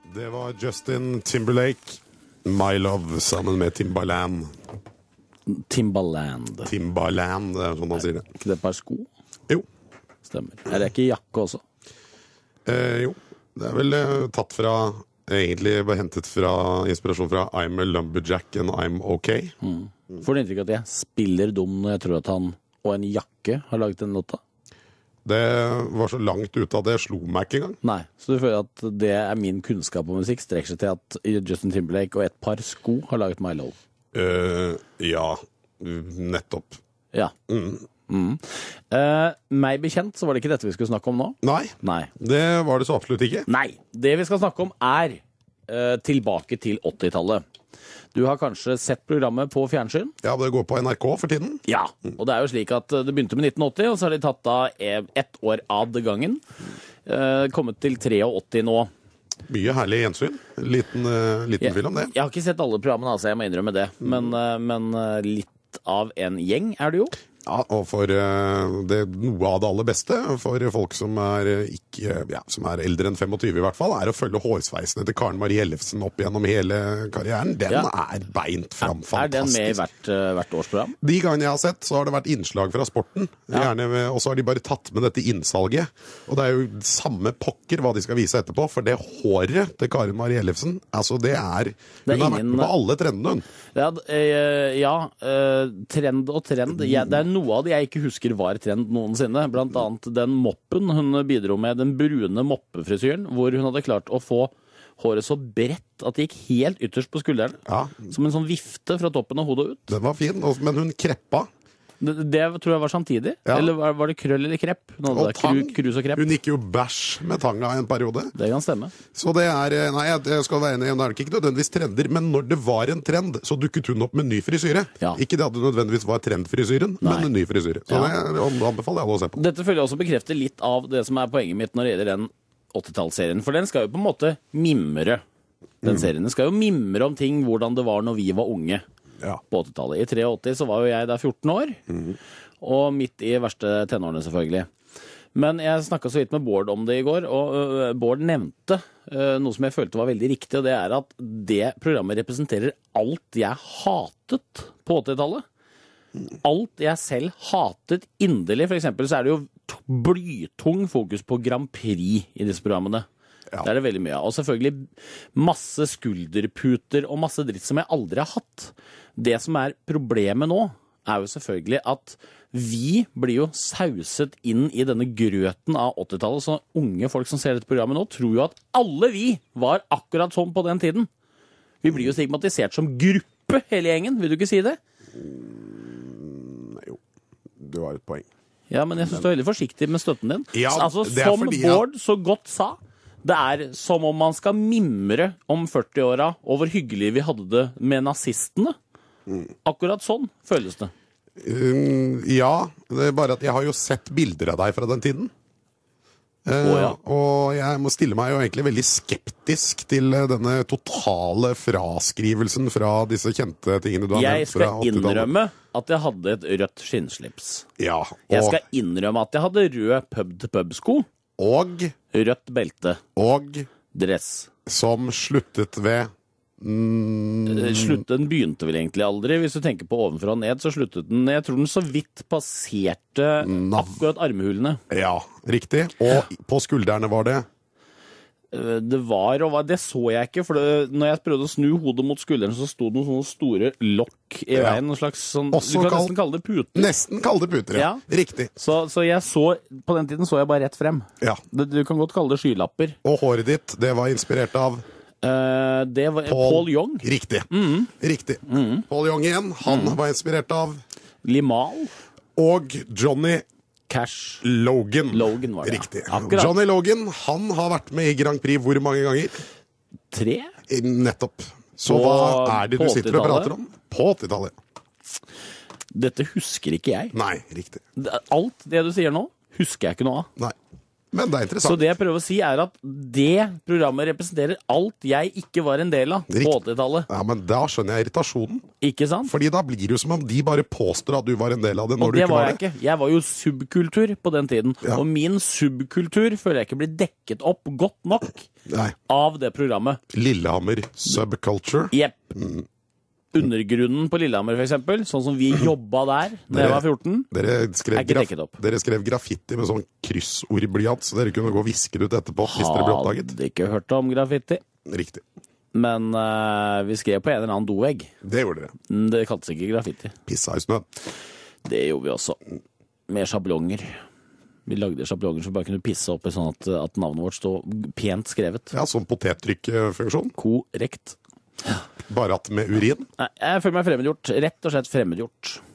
Det var Justin Timberlake, My Love, sammen med Timbaland. Timbaland. Timbaland, det sånn han sier det. Ikke det et par sko? Jo. Stemmer. Er det ikke jakke også? Jo. Det vel tatt fra, egentlig hentet fra inspirasjon fra I'm a Lumberjack and I'm okay. Får du inntrykk at jeg spiller dum når jeg tror at han og en jakke har laget den låta? Det var så langt ute at det slo meg ikke engang. Nei, så du føler at det er min kunnskap om musikk strekker seg til at Justin Timberlake og et par sko har laget My Love? Ja, nettopp. Ja. Meg bekjent så var det ikke dette vi skulle snakke om nå. Nei, det var det så absolutt ikke. Nei, det vi skal snakke om er tilbake til 80-tallet. Du har kanskje sett programmet på fjernsyn? Ja, det går på NRK for tiden. Ja, og det er jo slik at det begynte med 1980, og så har de tatt da ett år ad gangen. Kommet til 83 nå. Mye herlig gjensyn. Liten film om det. Jeg har ikke sett alle programmene, altså, jeg må innrømme det. Men litt av en gjeng er det jo. Ja, og for noe av det aller beste for folk som som er eldre enn 25 i hvert fall, er å følge hårsveisene til Karen Marie Ellefsen opp gjennom hele karrieren. Den er beint fram fantastisk. Er den med i hvert årsprogram? De gangene jeg har sett, så har det vært innslag fra sporten. Og så har de bare tatt med dette innsalget. Og det er jo samme pokker hva de skal vise etterpå, for det håret til Karen Marie Ellefsen, altså det er hun har vært med på alle trendene, hun. Trend og trend. Det er noe av det jeg ikke husker var trend noensinne. Blant annet den moppen hun bidro med, den brune moppefrisyren, hvor hun hadde klart å få håret så bredt at det gikk helt ytterst på skulderen. Ja. Som en sånn vifte fra toppen av hodet ut. Den var fin, men hun kreppa. Det tror jeg var samtidig. Ja. Eller var det krøll eller krepp? Og tang. Krus og krepp. Hun gikk jo bæsj med tanga en periode. Det kan stemme. Så det nei, jeg skal være enig, det er ikke nødvendigvis trender, men når det var en trend, så dukket hun opp med ny frisyre. Ja. Ikke det at det nødvendigvis var trendfrisyren, men en ny frisyre. Så det anbefaler jeg alle å se på. Dette føler jeg også bekrefter litt av det som er poenget mitt når det gjelder den 80-tallsserien. For den skal jo på en måte mimre. Den serien skal jo mimre om ting, hvordan det var når vi var unge. Ja. På 80-tallet. I 83 så var jo jeg da 14 år, og midt i verste tenårene selvfølgelig. Men jeg snakket så vidt med Bård om det i går, og Bård nevnte noe som jeg følte var veldig riktig, og det er at det programmet representerer alt jeg hatet på 80-tallet. Alt jeg selv hatet inderlig. For eksempel så er det jo blytung fokus på Grand Prix i disse programmene. Ja. Det er det veldig mye av. Og selvfølgelig masse skulderputer og masse dritt som jeg aldri har hatt. Det som er problemet nå, er jo selvfølgelig at vi blir jo sauset inn i denne grøten av 80-tallet, så unge folk som ser dette programmet nå, tror jo at alle vi var akkurat sånn på den tiden. Vi blir jo stigmatisert som gruppe, hele gjengen. Vil du ikke si det? Jo, du har et poeng. Ja, men jeg synes du er veldig forsiktig med støtten din. Ja, altså, som Bård så godt sa, det er som om man skal mimre om 40-åra over hyggelig vi hadde det med nazistene. Akkurat sånn føles det. Ja, det er bare at jeg har jo sett bilder av deg fra den tiden. Og jeg må stille meg jo egentlig veldig skeptisk til denne totale fraskrivelsen fra disse kjente tingene du har nevnt. Jeg skal innrømme at jeg hadde et rødt skinnslips. Ja, jeg skal innrømme at jeg hadde rød pub-til-pub-sko. Og rødt belte. Og dress. Som sluttet ved Den begynte vel egentlig aldri. Hvis du tenker på ovenfra og ned, så sluttet den. Jeg tror den så vidt passerte akkurat armhulene. Ja, riktig. Og på skuldrene var det? Det så jeg ikke, for når jeg prøvde å snu hodet mot skulderen, så sto det noen sånne store lokk i veien, noen slags sånn, du kan nesten kalle det puter. Nesten kalle det puter, ja. Riktig. Så jeg på den tiden så jeg bare rett frem. Ja. Du kan godt kalle det skylapper. Og håret ditt, det var inspirert av? Det var Paul Young. Riktig. Riktig. Paul Young igjen, han var inspirert av? Limahl. Og Johnny Cash. Logan var det. Riktig. Akkurat. Johnny Logan, han har vært med i Grand Prix hvor mange ganger? 3. Nettopp. Så hva er det du sitter og prater om? På 80-tallet. Dette husker ikke jeg. Nei, riktig. Alt det du sier nå, husker jeg ikke noe av. Nei. Men det er Så interessant. det jeg prøver å si er at det programmet representerer alt jeg ikke var en del av på Riktig. 80-tallet. Ja, men da skjønner jeg irritasjonen. Ikke sant? Fordi da blir det jo som om de bare påstår at du var en del av det når Og du det ikke var var jeg det. ikke. Jeg var jo subkultur på den tiden. Ja. Og min subkultur føler jeg ikke blir dekket opp godt nok Nei. av det programmet. Lillehammer subculture. Jepp. Undergrunnen på Lillehammer, for eksempel, sånn som vi jobba der da jeg var 14, Dere skrev, er ikke dekket opp. dere skrev graffiti med sånn kryssordblyant, så dere kunne gå og viske det ut etterpå hvis dere ble oppdaget. Hadde ikke hørt om graffiti. Riktig. Men vi skrev på en eller annen dovegg. Det gjorde dere. Det kaltes ikke graffiti. Pissa i snø. Det gjorde vi også. Med sjablonger. Vi lagde sjablonger som bare kunne pisse opp sånn at navnet vårt stod pent skrevet. Ja, sånn potettrykkfunksjon. Korrekt. Bare at med urin. Nei, jeg føler meg fremmedgjort. Rett og slett fremmedgjort.